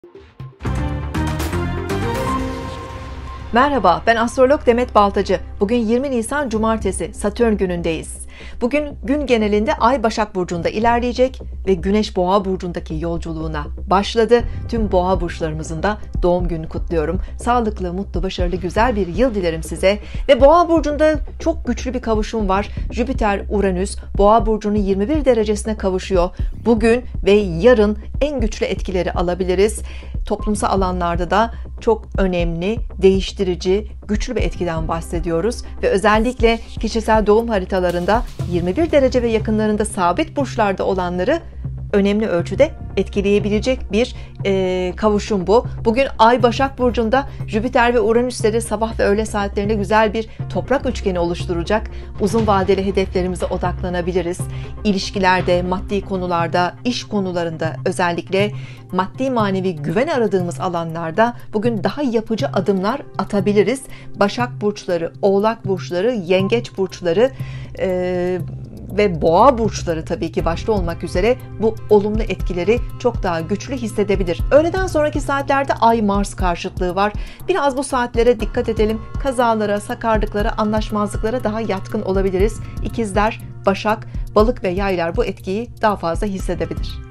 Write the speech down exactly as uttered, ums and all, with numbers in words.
Merhaba, ben astrolog Demet Baltacı. Bugün yirmi Nisan Cumartesi, Satürn günündeyiz. Bugün gün genelinde Ay Başak Burcu'nda ilerleyecek ve Güneş Boğa Burcu'ndaki yolculuğuna başladı. Tüm Boğa burçlarımızın da doğum gününü kutluyorum. Sağlıklı, mutlu, başarılı, güzel bir yıl dilerim size. Ve Boğa Burcu'nda çok güçlü bir kavuşum var. Jüpiter-Uranüs Boğa Burcu'nun yirmi bir derecesine kavuşuyor. Bugün ve yarın en güçlü etkileri alabiliriz. Toplumsal alanlarda da çok önemli, değiştirici, güçlü bir etkiden bahsediyoruz ve özellikle kişisel doğum haritalarında yirmi bir derece ve yakınlarında sabit burçlarda olanları önemli ölçüde etkileyebilecek bir e, kavuşum bu. Bugün Ay Başak Burcu'nda Jüpiter ve Uranüs'leri sabah ve öğle saatlerinde güzel bir toprak üçgeni oluşturacak. Uzun vadeli hedeflerimize odaklanabiliriz. İlişkilerde, maddi konularda, iş konularında, özellikle maddi manevi güven aradığımız alanlarda bugün daha yapıcı adımlar atabiliriz. Başak burçları, Oğlak burçları, Yengeç burçları e, ve Boğa burçları tabii ki başta olmak üzere bu olumlu etkileri çok daha güçlü hissedebilir. Öğleden sonraki saatlerde Ay Mars karşıtlığı var. Biraz bu saatlere dikkat edelim. Kazalara, sakarlıklara, anlaşmazlıklara daha yatkın olabiliriz. İkizler, Başak, Balık ve Yaylar bu etkiyi daha fazla hissedebilir.